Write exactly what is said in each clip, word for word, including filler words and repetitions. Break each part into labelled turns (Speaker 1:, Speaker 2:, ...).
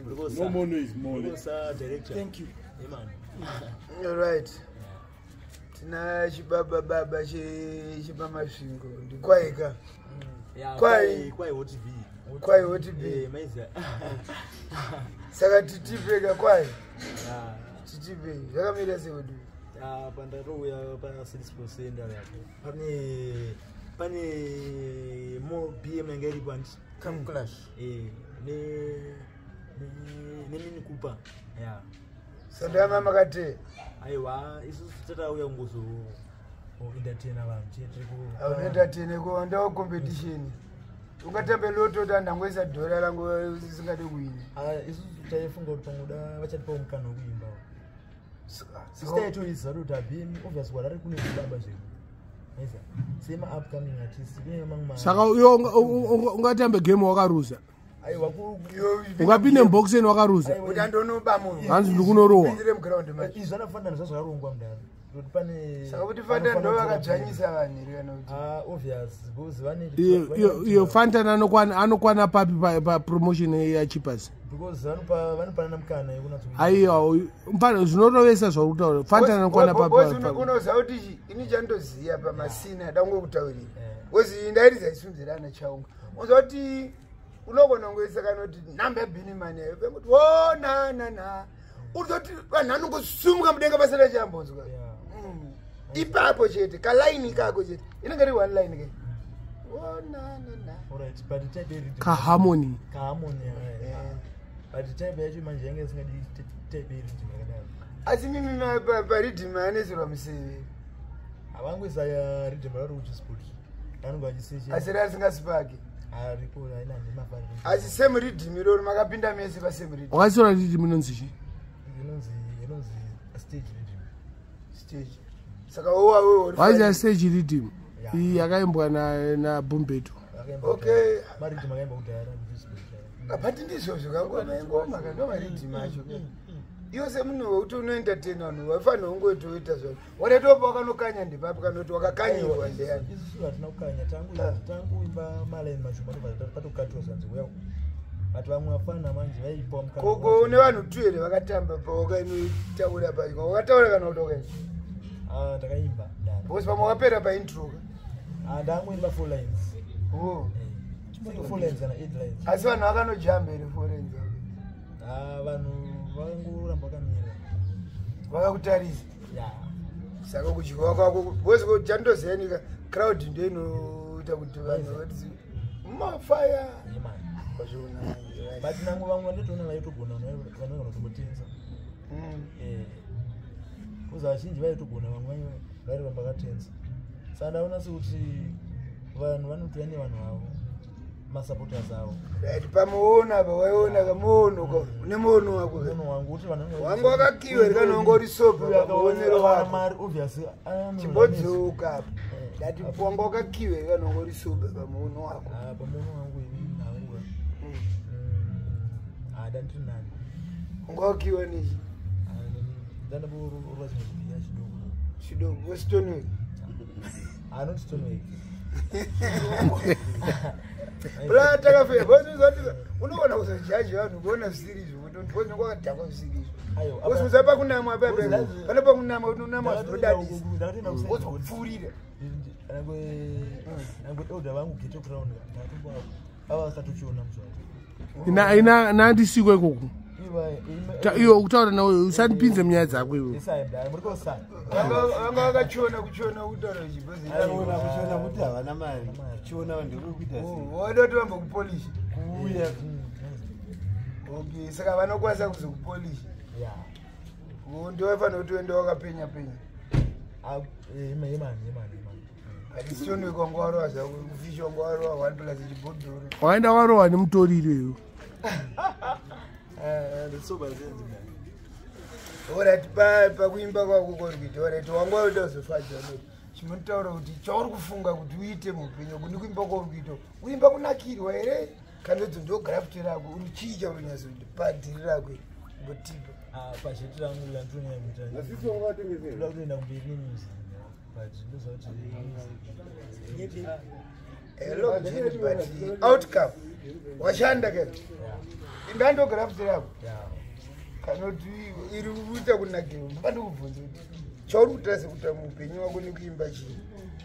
Speaker 1: No more noise, more
Speaker 2: noise. Thank you.
Speaker 3: Yeah, man.
Speaker 2: All right. Tina chibaba baba chibama shingo. Ndikwaika.
Speaker 3: Yeah, kwai kwai what be.
Speaker 2: Kwai what be.
Speaker 3: Eh, maiza.
Speaker 2: Saka titipeka kwai.
Speaker 3: Ah,
Speaker 2: titipe. Yakamira sewodu.
Speaker 3: Ah, pandaro ya pa six percent hapo. Pane pane mo B M ngeli band.
Speaker 2: Come clash.
Speaker 3: Eh, ne ne ne mini kupa. Yeah.
Speaker 2: Sandama makate.
Speaker 3: Aiwa, isu tata uya nguzo. O entertain abantu chete ko.
Speaker 2: Au entertain ko ndo competition. Ungatambe loto tandangweza dola langu singade kuwina.
Speaker 3: Ah, isu tayefunga kuti pangoda vachatipa umkano kuimba. Sister yetu izaruta bimi obvious wala ari kune baba zvedu. Maiza. Sema upcoming artist kune mangma.
Speaker 4: Saka uyo ungatambe game wakaruza.
Speaker 3: Aiwa ku
Speaker 4: ungapinde boxeni wakaruza.
Speaker 2: Kuti andonoba munhu.
Speaker 4: Hanzi ndikunorowa.
Speaker 2: Ndire mground match.
Speaker 3: Izvanafanda nezvazvarongwa mudaro. Kuti pane
Speaker 2: saka kuti fanda ndo vakadzvanyisa vanhu iri kana kuti
Speaker 3: ah obvious because vane
Speaker 4: iyo iyo Fanta anokwana anokwana papi pa promotion ya Chipas
Speaker 3: because vanopa vanopa namkana yekuna tumi
Speaker 4: aiyo mpano zvinorovesa zvakutaura Fanta anokwana papi
Speaker 2: unoza kuti ini chandoziya pamasina dango kutaurira wozi ndairiza isunzirana chaunga unoza kuti unogona ngoisa kana kuti number bini mani kuti wo na na na uzoti vanhu vanongosumuka mudenga pasina chambonzwa ipapo chete kalaini kako chete inenge ri one line ke oh na na na
Speaker 3: alright but the type iri
Speaker 4: ka harmony
Speaker 3: ka harmony yeah but the type yacho manje yange singadi type iri ndikadaro
Speaker 2: asi mimi pa rhythm anesirwa museve
Speaker 3: avangwisa ya rhythm vari kuti sport anonga achiseche
Speaker 2: asi rasingasipaki
Speaker 3: aripo aina nemafari
Speaker 2: asi same rhythm iro makapinda mese pa same rhythm
Speaker 4: wakasora rhythm inonzi chi
Speaker 3: inonzi inonzi stage rhythm
Speaker 2: stage saka owa wewe
Speaker 4: waiza stage rhythm iyi yakaimbwa na na Bumbeto
Speaker 2: okay
Speaker 3: mari rhythm yakaimba kudhara
Speaker 2: apati ndizvozvo kangoma ngoma kangoma rhythm macho iwe semunhu wekuti unoentertain vanhu wafanira kungoitoita zvako waretopa wakanokanya ndipapo kanoti wakakanyiwa ndeyani
Speaker 3: isusu hatina kukanya tangu tangu imba malaini mashoma tobva patokatiwa zvanzi uya but vamwe vafana manje vaipa mukana
Speaker 2: koko une vanhu tu here vakatamba pawakainotaura paiko wakataura kana kuti wakaita
Speaker 3: ah ndakaimba
Speaker 2: because pamwe wakapera paintro
Speaker 3: ah ndangoimba four lines
Speaker 2: oh
Speaker 3: four lines and eight lines
Speaker 2: asi vanhu vakanojamba here four lines
Speaker 3: ah vanhu vangoramba vakamira
Speaker 2: vakakutarisa
Speaker 3: yeah
Speaker 2: saka kudyiwa kwako because chandozenika crowd ndio inoita kuti vanhu vati mafire
Speaker 3: yemani but nangu vamwe nditoona vaitogona vanogona kutotenza eh kuza vazhinji vaitogona vamwe vari vambakatenza saka ndaona sekuti vanhu vanotoya nevanhu vavo masupporters avo
Speaker 2: right pamuona pawaiona kamuono nemuono wako
Speaker 3: muono wangu kuti vanhu
Speaker 2: wangu wakakiwe rikanongori sopa
Speaker 3: yakaonera vana mari obviously
Speaker 2: chimbodzoka ndati wangu wakakiwe rikanongori sopa pamuono wako
Speaker 3: ah pamuono wangu ini nawe ah dandri nani
Speaker 2: ungakiwe nichi
Speaker 3: ndana bo urwazi ya chidogo
Speaker 2: chidogo westonwe
Speaker 3: ah not stonwe
Speaker 2: Bla takafe bozi zoti unoona kusajaji vanhu kuona series kuti ndibone kwakadhakwa series ayo usiza pa kunamwa pepe pane pa kunamwa unamwa zvodadisi uzopfurira
Speaker 3: angwe angwe oda vangu ghetto crown ndatombo ava vasatochiona muzvati
Speaker 4: ina ina nandisiko ikoko iyo kutaura nawe usandipinze munyaya dzako iwe
Speaker 2: vanga vakachiona kuchiona kutaura chibhozi
Speaker 1: aona kuchiona kuti havana mari chiona ndiri kuita sei
Speaker 2: wadotovamba kupolishi kuuya okay saka vanokwanisa kuzokupolishi ndovafanira kuti uende wakapenya penya atisichonwe kwanga warowa zvako kufishi wanga warowa one plus chibhodhoro
Speaker 4: waenda warowa nemutoriro iyo
Speaker 2: orati pakuimba kwako kuri kuita orati wanga waita kuzofadza chimotaura kuti chauri kufunga kuti uite mupenyu kuni kuimba kwauri kuita uimba kunakirwa here kanodzo ndo grafti rako uri chii chaunonyasa kuti padhiri rako ngotipa
Speaker 3: pasheti rangu landonyakuita
Speaker 1: nasisi wangatengesera
Speaker 3: toda kutoenda kumberi nemuzi but ndozvati
Speaker 2: Hello, Jenny, but outcome. Washanda ke. Ingando graph yako. Cannot be iruta kunakiro. Bado kuvunza. Chauru tase kutamupenyu wako ni kuimba chini.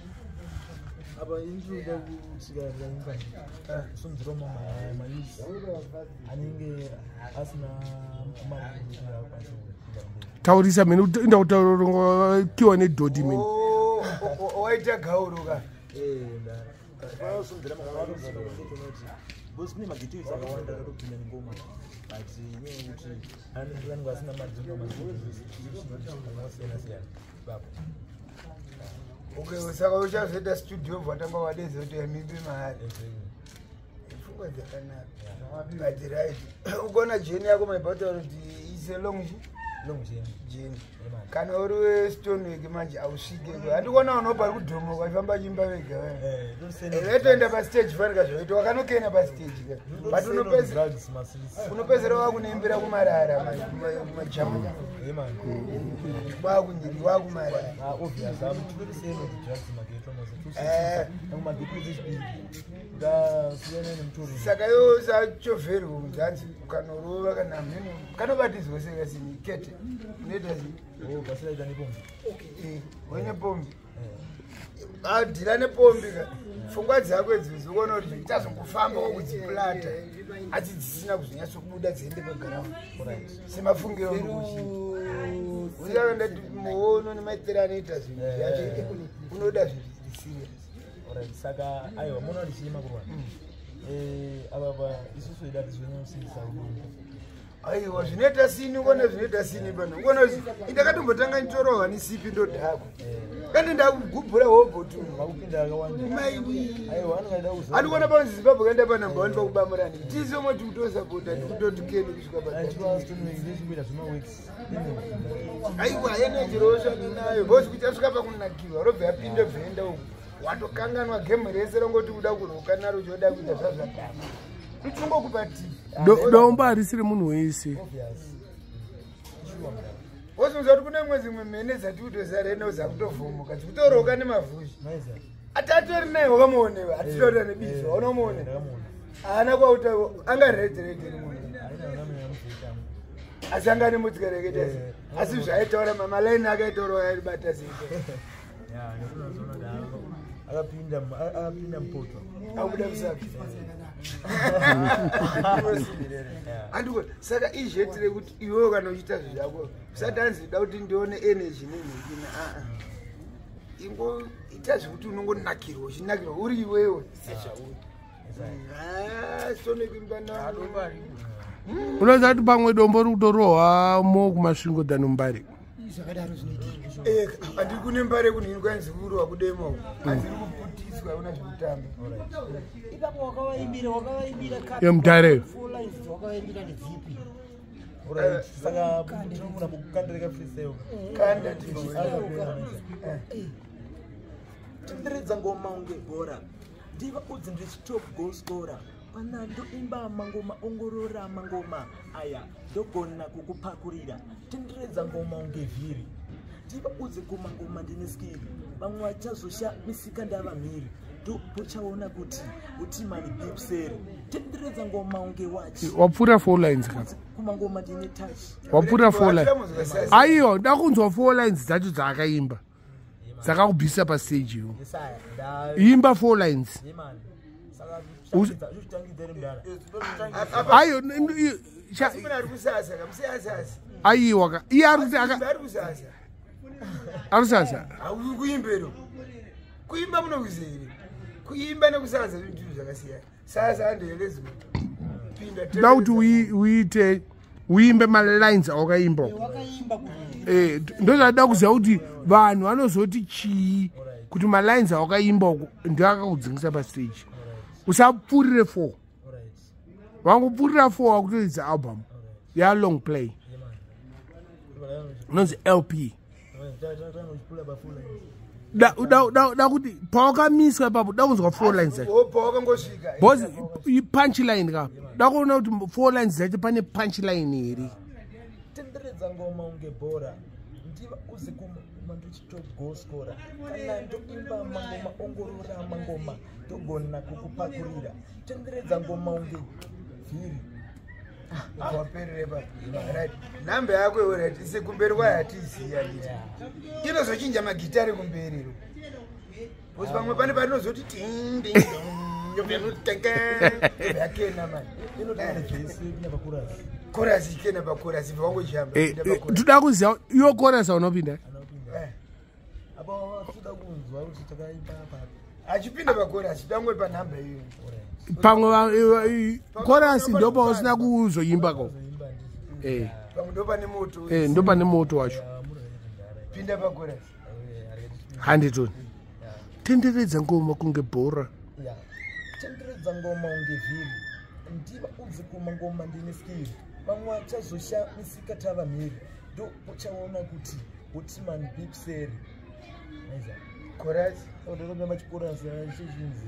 Speaker 3: Aba intruda kusika zanga. Sumziro mama mayusi. Aninge asina Magribhi yakwazi.
Speaker 4: Taurisa mina inda utarongo kiwa ne dodi mina.
Speaker 2: Oh, waita gauru ka.
Speaker 3: Eh, nda. Kwa sumzira mama mayusi. Bosi kune magitiri akawanda akatopinda ngoma. Ati nyewe kuti anenge asina madzimba mazhinji. Anosiyana siyana. Baba.
Speaker 2: Okay, usaka uchazoita studio vatanga wadezi kuti yamimbi mahari. Pfungwa dzakanaka. But right. Ugona jeni yako maibata kuti ise long
Speaker 3: long jeni.
Speaker 2: Jeni. Kana uri stone wege manje ausvike. Andikuona unobva kudhomo kwaifamba chimba vega. Eh, vetoenda pa stage fanika zvoita wakanokena pa stage. But unopezera unopezera wakunembera kumarara majamu.
Speaker 3: Eh man.
Speaker 2: Wakunyiri wakumarara.
Speaker 3: Ah, obvious. I'm totally saying the drugs market almost. Eh, ngoma dikuzi speed. Da siyana nemturi.
Speaker 2: Saka yo sa chofer unzanzi ukanorova kana mhino kanobatizwa seka sini kete. Neta zi.
Speaker 3: Oh, basira idani pombi.
Speaker 2: Okay, eh, wene pombi. Ah, dilane pombi ka. Pfungwa dzako edzizo kuona kuti tazongofamba kudziplata. Ati dzisina kuzonyatsa kubuda dziende pagaramu.
Speaker 3: Right.
Speaker 2: Semafungiro ngokuchi. Uyaenda muono nemaitira anoita zvinhu zvacho unoda zviri serious.
Speaker 3: Alright, saka aiwa muna ndichima kurwa. Eh, ababa isusu ida tizonyamsisa ubuntu.
Speaker 2: Aiwa zvinoita sini ngona zvinoita sini pano. Ngona ndakatombotanga nitorowa nisipi ndodhako. Kandi ndakugubhura hobo tu.
Speaker 3: Makupinda akawanda.
Speaker 2: Maiwi.
Speaker 3: Aiwa anoida kuzo.
Speaker 2: Andikuona pa Zimbabwe kaenda pa number one pakubamurani. Tizo moti kutosapota ndikutotikeni kusvika pa.
Speaker 3: Achwa stone ngezvimira zvima weeks.
Speaker 2: Aiwa yena jirosha nayo. Bosi kuti asvika pakunakiwa robva yapinda vhenda uko. Watokanganwa game rese rongoti kuda kuroka naro choda kuita zvazvatama. Ichungo kupati.
Speaker 4: Domba arisire munhu wese.
Speaker 2: Wozunza kuti kune mwezi mwemene zati kutozarena zakutovhumuka kutoroka nemavhuzhi. Atatori naye wakamuonewa atitorera nebizo unomuone. Ana kwauta anga redze redze munhu. Asangane mutikareketesa. Asi zvaitaura mama line akaitaura yaribata zito.
Speaker 3: Ya, ndinozoona dalo. Akapinda akapinda mpoto.
Speaker 2: Akuda kusapi. Andiko saka izvetire kuti iwewe kana uchita zvako usatanzi da kuti ndione energy nenhekina a a ingo ita zvekuti unongonakirwa uchinakirwa uri iwewe sezvauri. Ah, sone kumbana
Speaker 4: unoziva kuti pamwe dombo ri kutorohwa mo kumasvingo dano Mbare.
Speaker 2: Zvakadaro zvinoitika. Eh, andiri kune Mbare kunhu kwanzi kurohwa kudemo. Andiri kuputiswa una zvekutamba.
Speaker 5: Ipapo wakawaimbira wakawaimbira kati.
Speaker 4: Yemutare.
Speaker 5: Full lines wakawaimbira nedzipi.
Speaker 3: Alright, saka ndinoona kukandireka freestyle.
Speaker 2: Kanda tibo.
Speaker 6: Tinderedza ngoma unge bhora. Ndiva udzi ndiri top goal scorer. Panando imba mangoma ongorora mangoma aya ndogona kukupakurira. Tinderedza ngoma unge vhiri. Ndiva udzi kumangoma ndine skill. Vamwe vachazosha misika ndava mhiri. Ndopochaona kuti kuti mani bipseri. Tinderedza ngoma unge watch.
Speaker 4: Wapfuura four lines ka.
Speaker 6: Kumangoma ndine touch.
Speaker 4: Wapfuura four lines. Aiyo ndakunzwa four lines dzacho dzaakaimba. Dzakakubvisa pa stage yo. Imba four lines. Aiyo aiwa ka iye ari kuti aka ari sasa
Speaker 2: kuimbero kuimba munokuzeri kuimba nekusaza zvinhu zvakasiyana sasa andoelezi pinda
Speaker 4: da kuti uite uimbe malines awakaimba eh ndozvada kuziva kuti vanhu vanozoti chii kuti malines awakaimba ndio akakudzingisa pastage usapfuurire four wangopfuurira four wakutoridza album ya long play nonzi L P da da da da kuti pawakamiswa ipapo da kunzwa four lines
Speaker 2: pawakangosvika
Speaker 4: because punchline ka da kuona kuti four lines dzacho pane punchline here.
Speaker 6: Tenderedza ngoma unge bhora ndiva uzi kuma ndochitogoscora kana ndoimba mangoma ongorora mangoma ndogona kukupakurira tenderedza ngoma unge vhiri
Speaker 2: waperereba right namba yako iwe ise kumberi kwayo hatiziya inozochinja magitari kumberiro uzi pamwe pane patinozoti tindi yakena mani korasi ikena pakorasi pawangojamba
Speaker 4: toda kuziva iwo korasi aunopinda
Speaker 2: achipinda pakorasi pamwe panhamba iyo
Speaker 4: pamwe korasi ndopa usina kuzoimbako
Speaker 2: pamwe ndo pane moto
Speaker 4: ndo pane moto wacho
Speaker 2: pinda pakorasi
Speaker 4: handitoni tenderedza ngoma kunge bhora
Speaker 6: tenderedza ngoma unge vhiri ndiva udzi kuma ngoma ndine skiri vamwe vachazoshamisika tava mhiri ndo uchaona kuti wotiman bikuseri
Speaker 2: korasi
Speaker 6: odoronga machikorasi achizvinzi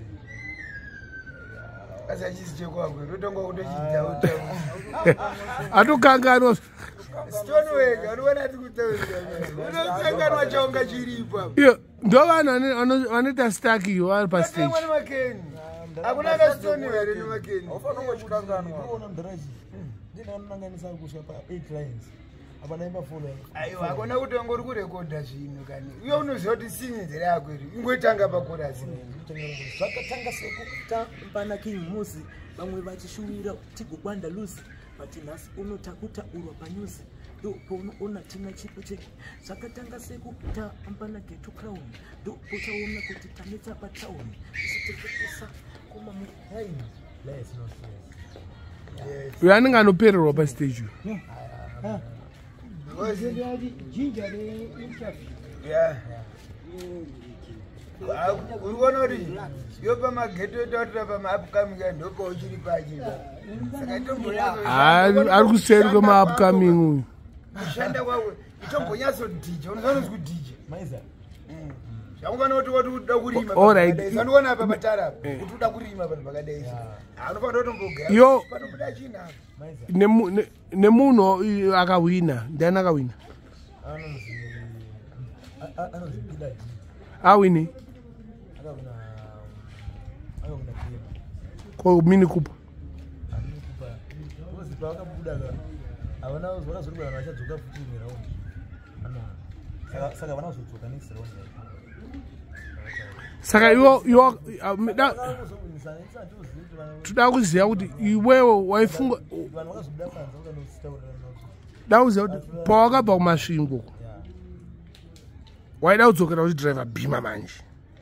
Speaker 2: asi achisi chekwakwe totonga kutochidhauta
Speaker 4: atokanganwa
Speaker 2: stone wega unoona ati kutauriaunokanganwa chaunga chiripo
Speaker 4: iyo ndo vanhu vanoita stakiyo vari pastage
Speaker 2: makeni hakuna kastone here nemakeni
Speaker 6: ndinananganisa kusva pa-eight lines apanaimba four lines
Speaker 2: aiwa hakuna kuti wange uri kurekodha zvinhu kani uye unoziva kuti sinyenzera yako iri ingoitanga pakorasi
Speaker 6: zvakatanga sekuta pana king musi vamwe vachishuvira tigogwanda lusi vati nhasi unotakutaurwa panyusi ndo pounoona tina chipo cheki zvakatanga sekuta pana geto crown ndo pochaona kuti tanetsa patauni isitekekesa koma muraini
Speaker 4: uyo anenge anopererwa pastage
Speaker 2: uri kuona kuti iyo pamageto etautira pamaupcoming ndopa uchiri pachia
Speaker 4: ari kuseri kwemaupcoming uyu
Speaker 2: kushanda kwawe itombonyasodhija unozonozi kudhija zvaungana kuti wati uda kurimaandiona apa patara kuti uda kurima panhu pakadai anofanira kutombogara panobuda china
Speaker 4: nemunhu akahwina ndiani akahwina awini ko mini kupa saka iwo iwo toda kuziva kuti iwewo waifunga da kuziva kuti pawakabva kumasvingo waida kudzokera kuti driver bhima manje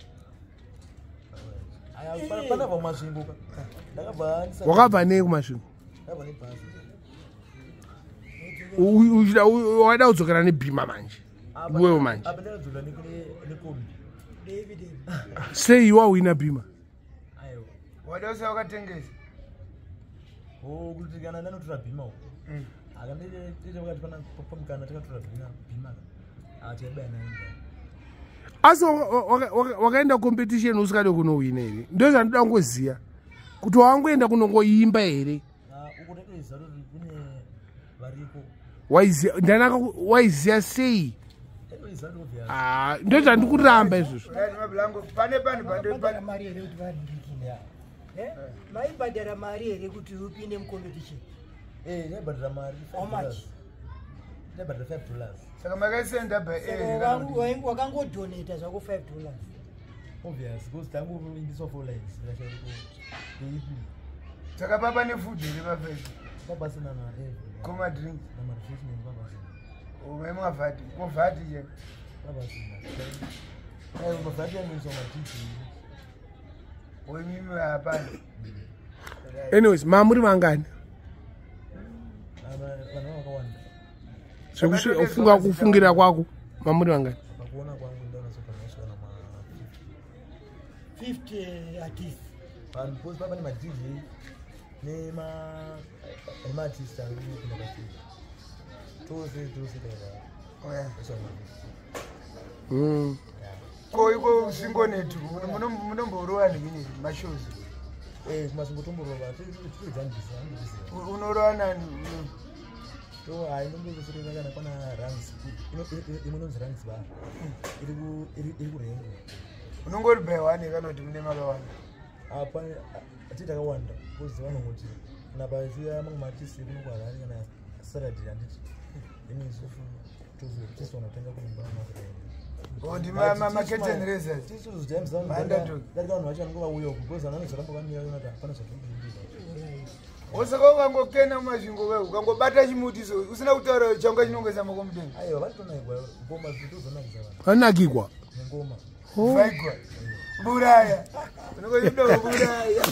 Speaker 4: wakabva nei kumasvingo waida kudzokera nebhima manje iwewo manje sei wawina bhima
Speaker 2: wada usa wakatengesa
Speaker 3: kuti kana ndanotora bhima akandiita wakati pamukana takatora bhima achaiba nainga
Speaker 4: asi wakaenda competition usikade kunowina here ndo zvandoda ngoziya kuti wangoenda kunongoimba here
Speaker 3: ukutotoziva kuti kune
Speaker 4: variko ndanaka waiziya sei ndo zvandikuramba izvozvo
Speaker 2: pane panhu
Speaker 5: mari here kuti varindikine maibhadhara mari here kuti upinde mucompetition
Speaker 3: naibhadhara mari
Speaker 5: how much
Speaker 3: naibhadhara five dollars
Speaker 2: saka makaisenda by
Speaker 5: wakangodonata zvako five dollars
Speaker 3: obvious because tangoimbiswa four lines ndeipi
Speaker 2: saka papa nefood here pafesi
Speaker 3: papasina mari
Speaker 2: comadrink
Speaker 3: namarefreshment papasina
Speaker 2: umemwavhati movhati je
Speaker 3: papasina mavhati anoiswa matiti
Speaker 2: wemimi hapana
Speaker 4: anyways mamuri vangani
Speaker 3: vanhu vakawanda
Speaker 4: zvekufunga kufungira kwako mamuri vangani
Speaker 3: pakuona kwangu ndanasokanoswana ma
Speaker 5: fifty artists
Speaker 3: vanhu because papa ne madj nemaartist arikupinda pastage tose tose
Speaker 2: ko iko singonetu munomborova ndikini mashozi
Speaker 3: kumasingotomborova titoidzambisa
Speaker 2: unorova nani
Speaker 3: So I don't know if you're going to ranks. You know, ranks bar. It will it will ring.
Speaker 2: Unongori by one, you cannot do them alone.
Speaker 3: Upon a titter wonder, who's the one who would Nabazia among my teeth, even while I am a Saturday and it means to just want to think of
Speaker 2: Oh, the mamma kitchen races.
Speaker 3: This was James on that don't watch and go away because another one year another.
Speaker 2: Osaka wangokena mazvingo wewe ukangobata chimuti so usina kutaura changa chinongeza makomudeni
Speaker 3: aiwa vatonaigwa ngoma zvitozonakisa
Speaker 4: vanakigwa
Speaker 3: ngoma
Speaker 2: vaigwa buraya unokoido buraya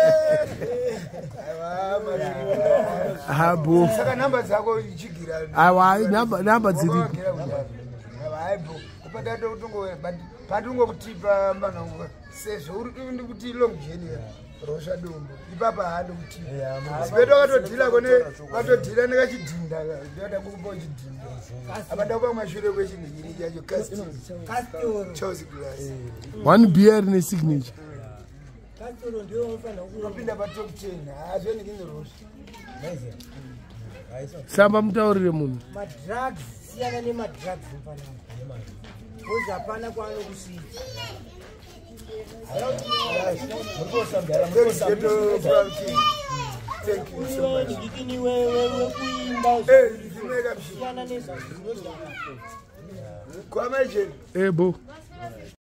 Speaker 4: habo
Speaker 2: saka namba dzako ichigira
Speaker 4: aiwa namba namba dziripo
Speaker 2: aibo kupatato kutongo patungo kutipa mbanongo sezvo uri ndi kuti long journey rosha dombo ipapa hando kuti sipeto katodhila kone katodhila nekachidhinda ndoda kukupa chidhinda apanda kupa mashure kwechinhiri chacho chose glass
Speaker 4: one beer ne signature
Speaker 5: Kastoro ndio unofana
Speaker 2: unopinda pa top ten azveni kine rosha
Speaker 4: samba mutaurire munhu
Speaker 5: madrugs siyana nemadrugs mfanana kozi hapana kwaanokusvika
Speaker 2: Thank you so much.
Speaker 5: ndikini wewe kuimba
Speaker 2: Eh, ndimeka
Speaker 5: siyana nezvazvinozvaka
Speaker 2: kwamajeni
Speaker 4: ebo